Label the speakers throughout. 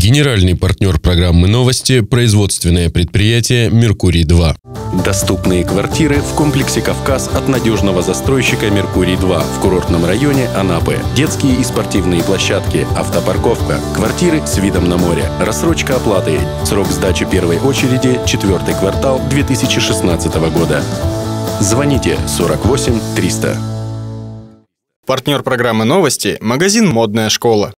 Speaker 1: Генеральный партнер программы «Новости» – производственное предприятие «Меркурий-2».
Speaker 2: Доступные квартиры в комплексе «Кавказ» от надежного застройщика «Меркурий-2» в курортном районе Анапы. Детские и спортивные площадки, автопарковка, квартиры с видом на море, рассрочка оплаты. Срок сдачи первой очереди – 4-й квартал 2016 года. Звоните 48 300.
Speaker 3: Партнер программы «Новости» – магазин «Модная школа».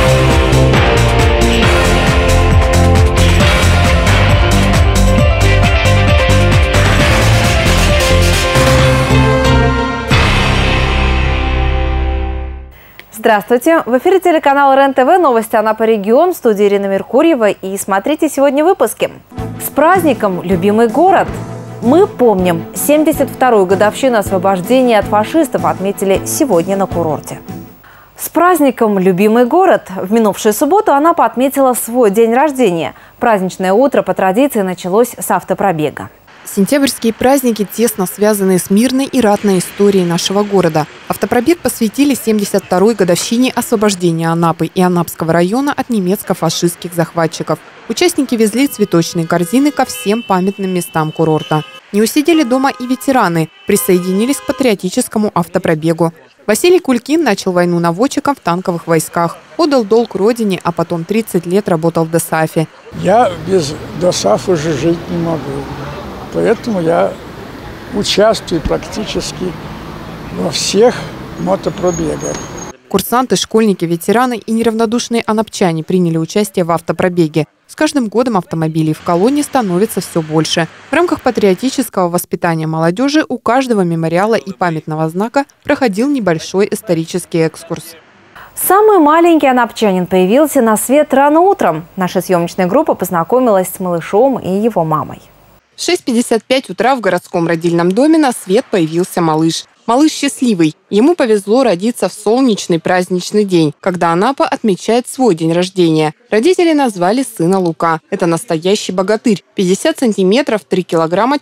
Speaker 4: Здравствуйте! В эфире телеканала РЕН-ТВ, новости Анапа регион, в студии Ирина Меркурьева. И смотрите сегодня выпуски. С праздником, любимый город! Мы помним, 72-ю годовщину освобождения от фашистов отметили сегодня на курорте. С праздником, любимый город! В минувшую субботу Анапа отметила свой день рождения. Праздничное утро по традиции началось с автопробега.
Speaker 5: Сентябрьские праздники тесно связаны с мирной и ратной историей нашего города. Автопробег посвятили 72-й годовщине освобождения Анапы и Анапского района от немецко-фашистских захватчиков. Участники везли цветочные корзины ко всем памятным местам курорта. Не усидели дома и ветераны, присоединились к патриотическому автопробегу. Василий Кулькин начал войну наводчиком в танковых войсках. Отдал долг родине, а потом 30 лет работал в ДОСААФе.
Speaker 6: Я без ДОСААФа уже жить не могу. Поэтому я участвую практически во всех мотопробегах.
Speaker 5: Курсанты, школьники, ветераны и неравнодушные анапчане приняли участие в автопробеге. С каждым годом автомобилей в колонне становится все больше. В рамках патриотического воспитания молодежи у каждого мемориала и памятного знака проходил небольшой исторический экскурс.
Speaker 4: Самый маленький анапчанин появился на свет рано утром. Наша съемочная группа познакомилась с малышом и его мамой.
Speaker 5: В 6:55 утра в городском родильном доме на свет появился малыш. Малыш счастливый. Ему повезло родиться в солнечный праздничный день, когда Анапа отмечает свой день рождения. Родители назвали сына Лука. Это настоящий богатырь. 50 сантиметров, 3 килограмма,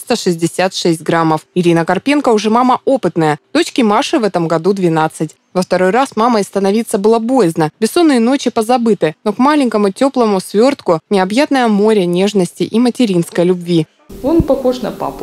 Speaker 5: 466 граммов. Ирина Карпенко уже мама опытная. Дочке Маше в этом году 12. Во второй раз мамой становиться было боязно. Бессонные ночи позабыты. Но к маленькому теплому свертку необъятное море нежности и материнской любви.
Speaker 7: Он похож на папу.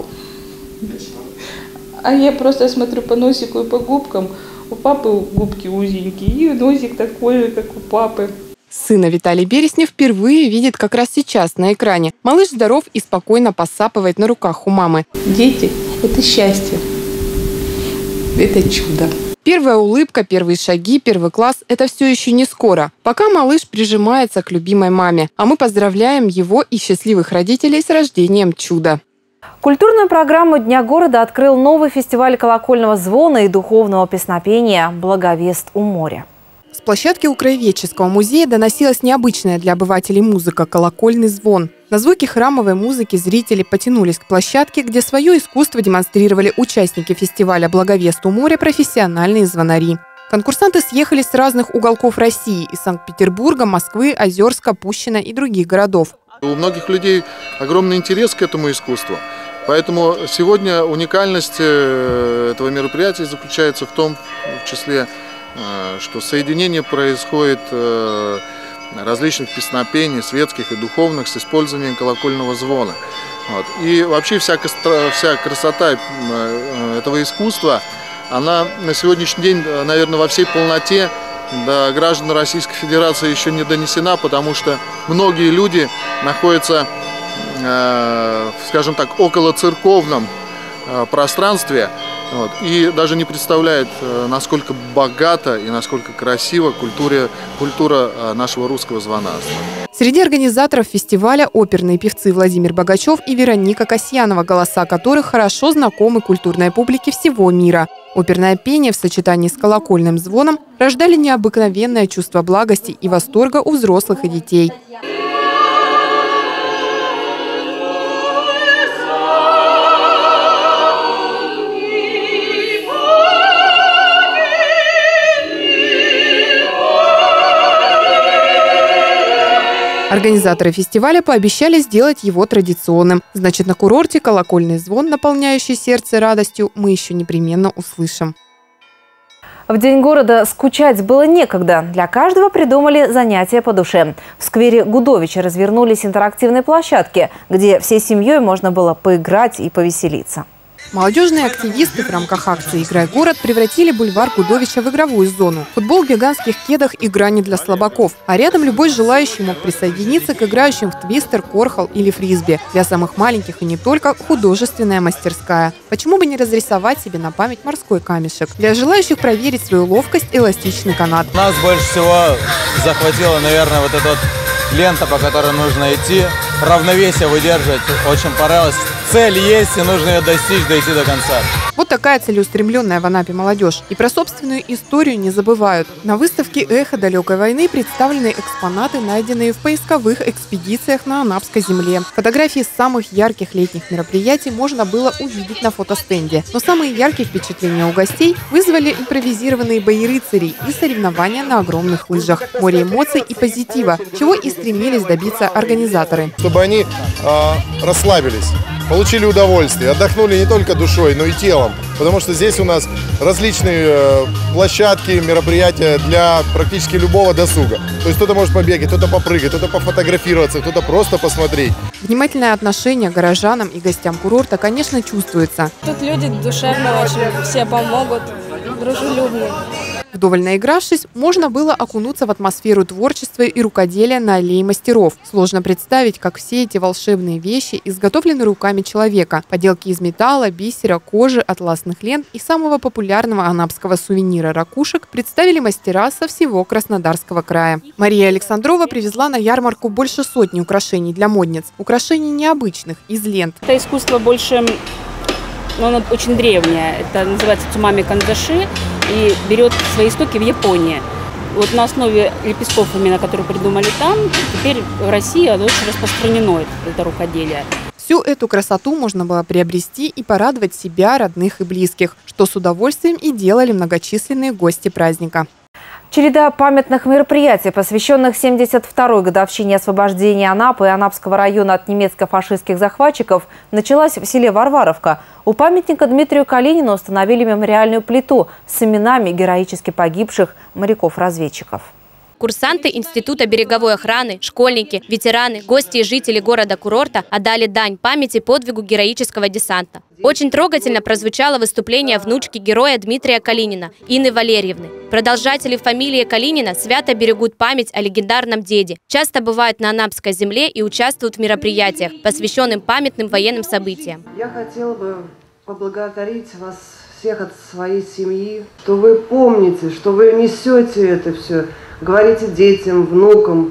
Speaker 7: А я просто смотрю по носику и по губкам. У папы губки узенькие, и носик такой же, как у папы.
Speaker 5: Сына Виталий Береснев впервые видит как раз сейчас на экране. Малыш здоров и спокойно посапывает на руках у мамы.
Speaker 7: Дети – это счастье. Это чудо.
Speaker 5: Первая улыбка, первые шаги, первый класс – это все еще не скоро. Пока малыш прижимается к любимой маме. А мы поздравляем его и счастливых родителей с рождением чуда.
Speaker 4: Культурную программу Дня города открыл новый фестиваль колокольного звона и духовного песнопения «Благовест у моря».
Speaker 5: С площадки у Краеведческого музея доносилась необычная для обывателей музыка «Колокольный звон». На звуки храмовой музыки зрители потянулись к площадке, где свое искусство демонстрировали участники фестиваля «Благовест у моря» профессиональные звонари. Конкурсанты съехались с разных уголков России – из Санкт-Петербурга, Москвы, Озерска, Пущино и других городов.
Speaker 8: У многих людей огромный интерес к этому искусству. Поэтому сегодня уникальность этого мероприятия заключается в том, в числе, что соединение происходит различных песнопений, светских и духовных, с использованием колокольного звона. И вообще вся красота этого искусства, она на сегодняшний день, наверное, во всей полноте до граждан Российской Федерации еще не донесена, потому что многие люди находятся, скажем так, около церковном пространстве и даже не представляют, насколько богата и насколько красива культура нашего русского звонарства.
Speaker 5: Среди организаторов фестиваля оперные певцы Владимир Богачев и Вероника Касьянова, голоса которых хорошо знакомы культурной публике всего мира. Оперное пение в сочетании с колокольным звоном рождали необыкновенное чувство благости и восторга у взрослых и детей. Организаторы фестиваля пообещали сделать его традиционным. Значит, на курорте колокольный звон, наполняющий сердце радостью, мы еще непременно услышим.
Speaker 4: В День города скучать было некогда. Для каждого придумали занятия по душе. В сквере Гудовича развернулись интерактивные площадки, где всей семьей можно было поиграть и повеселиться.
Speaker 5: Молодежные активисты в рамках акции «Играй город» превратили бульвар Гудовича в игровую зону. Футбол в гигантских кедах – игра не для слабаков. А рядом любой желающий мог присоединиться к играющим в твистер, корхол или фрисби. Для самых маленьких и не только – художественная мастерская. Почему бы не разрисовать себе на память морской камешек? Для желающих проверить свою ловкость – эластичный канат.
Speaker 9: Нас больше всего захватила, наверное, вот эта вот лента, по которой нужно идти. Равновесие выдерживать очень понравилось. Цель есть, и нужно ее достичь, дойти до конца.
Speaker 5: Вот такая целеустремленная в Анапе молодежь. И про собственную историю не забывают. На выставке «Эхо далекой войны» представлены экспонаты, найденные в поисковых экспедициях на Анапской земле. Фотографии самых ярких летних мероприятий можно было увидеть на фотостенде. Но самые яркие впечатления у гостей вызвали импровизированные бои рыцарей и соревнования на огромных лыжах. Море эмоций и позитива, чего и стремились добиться организаторы.
Speaker 10: Чтобы они расслабились, получили удовольствие, отдохнули не только душой, но и телом. Потому что здесь у нас различные площадки, мероприятия для практически любого досуга. То есть кто-то может побегать, кто-то попрыгать, кто-то пофотографироваться, кто-то просто посмотреть.
Speaker 5: Внимательное отношение к горожанам и гостям курорта, конечно, чувствуется.
Speaker 11: Тут люди душевные очень, все помогут, дружелюбные.
Speaker 5: Вдоволь наигравшись, можно было окунуться в атмосферу творчества и рукоделия на аллее мастеров. Сложно представить, как все эти волшебные вещи изготовлены руками человека. Поделки из металла, бисера, кожи, атласных лент и самого популярного анапского сувенира – ракушек представили мастера со всего Краснодарского края. Мария Александрова привезла на ярмарку больше сотни украшений для модниц. Украшений необычных, из лент.
Speaker 12: Это искусство больше, оно очень древнее. Это называется цумами кандаши и берет свои истоки в Японии. Вот на основе лепестков, именно которые придумали там, теперь в России оно очень распространено, это рукоделие.
Speaker 5: Всю эту красоту можно было приобрести и порадовать себя, родных и близких, что с удовольствием и делали многочисленные гости праздника.
Speaker 4: Череда памятных мероприятий, посвященных 72-й годовщине освобождения Анапы и Анапского района от немецко-фашистских захватчиков, началась в селе Варваровка. У памятника Дмитрию Калинину установили мемориальную плиту с именами героически погибших моряков-разведчиков.
Speaker 13: Курсанты Института береговой охраны, школьники, ветераны, гости и жители города-курорта отдали дань памяти подвигу героического десанта. Очень трогательно прозвучало выступление внучки героя Дмитрия Калинина, Инны Валерьевны. Продолжатели фамилии Калинина свято берегут память о легендарном деде, часто бывают на Анапской земле и участвуют в мероприятиях, посвященных памятным военным событиям.
Speaker 14: Я хотела бы поблагодарить вас всех от своей семьи, что вы помните, что вы несете это все. Говорите детям, внукам.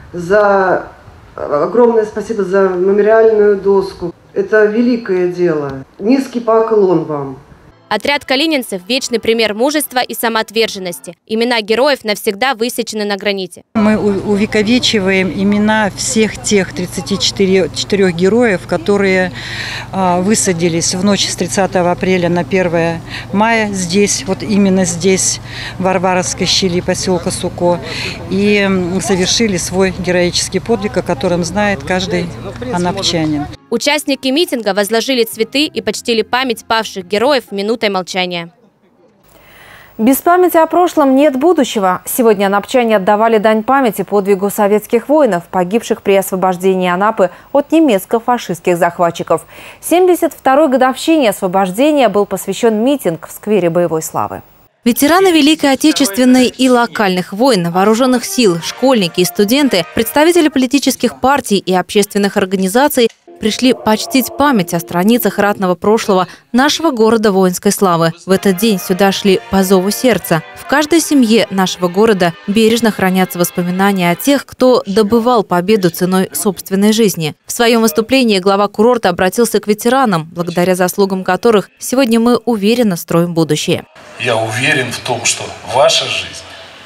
Speaker 14: Огромное спасибо за мемориальную доску. Это великое дело. Низкий поклон вам.
Speaker 13: Отряд калининцев – вечный пример мужества и самоотверженности. Имена героев навсегда высечены на граните.
Speaker 15: Мы увековечиваем имена всех тех 34 героев, которые высадились в ночь с 30 апреля на 1 мая здесь, вот именно здесь, в Варваровской щели поселка Суко, и совершили свой героический подвиг, о котором знает каждый анапчанин.
Speaker 13: Участники митинга возложили цветы и почтили память павших героев минутой молчания.
Speaker 4: Без памяти о прошлом нет будущего. Сегодня анапчане отдавали дань памяти подвигу советских воинов, погибших при освобождении Анапы от немецко-фашистских захватчиков. 72-й годовщине освобождения был посвящен митинг в сквере Боевой славы.
Speaker 16: Ветераны Великой Отечественной и локальных войн, вооруженных сил, школьники и студенты, представители политических партий и общественных организаций пришли почтить память о страницах ратного прошлого нашего города воинской славы. В этот день сюда шли по зову сердца. В каждой семье нашего города бережно хранятся воспоминания о тех, кто добывал победу ценой собственной жизни. В своем выступлении глава курорта обратился к ветеранам, благодаря заслугам которых сегодня мы уверенно строим будущее.
Speaker 17: Я уверен в том, что ваша жизнь,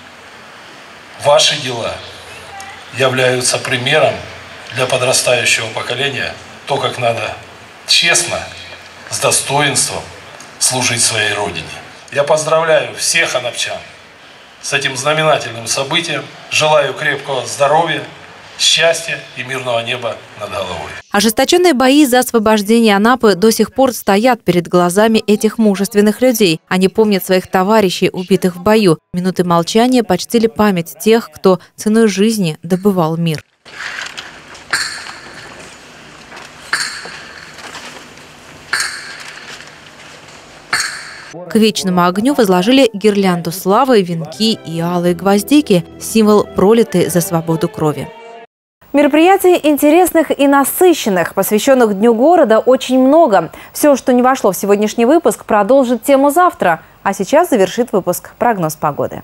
Speaker 17: ваши дела являются примером для подрастающего поколения, то, как надо честно, с достоинством служить своей родине. Я поздравляю всех анапчан с этим знаменательным событием, желаю крепкого здоровья, счастья и мирного неба над головой.
Speaker 16: Ожесточенные бои за освобождение Анапы до сих пор стоят перед глазами этих мужественных людей. Они помнят своих товарищей, убитых в бою. Минуты молчания почтили память тех, кто ценой жизни добывал мир. К вечному огню возложили гирлянду славы, венки и алые гвоздики – символ пролитой за свободу крови.
Speaker 4: Мероприятий интересных и насыщенных, посвященных Дню города, очень много. Все, что не вошло в сегодняшний выпуск, продолжит тему завтра. А сейчас завершит выпуск прогноз погоды.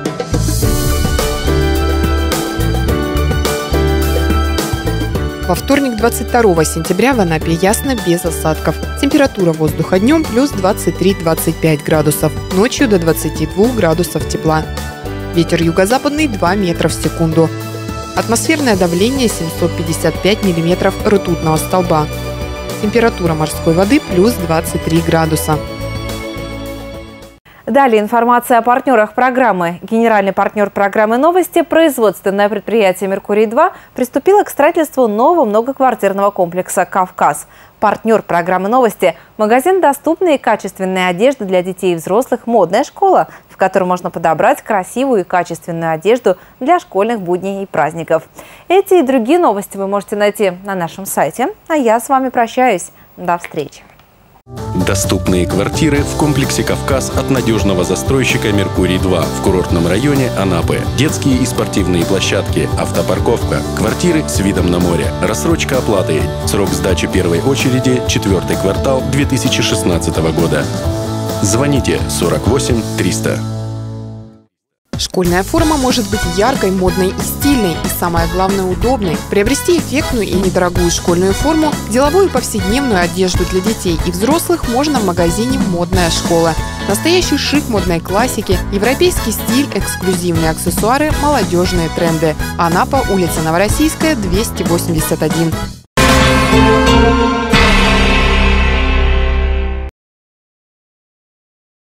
Speaker 5: Во вторник, 22 сентября, в Анапе ясно, без осадков. Температура воздуха днем плюс 23-25 градусов, ночью до 22 градусов тепла. Ветер юго-западный 2 метра в секунду. Атмосферное давление 755 миллиметров ртутного столба. Температура морской воды плюс 23 градуса.
Speaker 4: Далее информация о партнерах программы. Генеральный партнер программы «Новости» производственное предприятие «Меркурий-2» приступило к строительству нового многоквартирного комплекса «Кавказ». Партнер программы «Новости» – магазин доступной и качественной одежды для детей и взрослых «Модная школа», в котором можно подобрать красивую и качественную одежду для школьных будней и праздников. Эти и другие новости вы можете найти на нашем сайте. А я с вами прощаюсь. До встречи.
Speaker 2: Доступные квартиры в комплексе «Кавказ» от надежного застройщика «Меркурий-2» в курортном районе Анапы. Детские и спортивные площадки, автопарковка, квартиры с видом на море, рассрочка оплаты. Срок сдачи первой очереди – 4-й квартал 2016 года. Звоните 48 300.
Speaker 5: Школьная форма может быть яркой, модной и стильной, и самое главное – удобной. Приобрести эффектную и недорогую школьную форму, деловую и повседневную одежду для детей и взрослых можно в магазине «Модная школа». Настоящий шик модной классики, европейский стиль, эксклюзивные аксессуары, молодежные тренды. Анапа, улица Новороссийская, 281.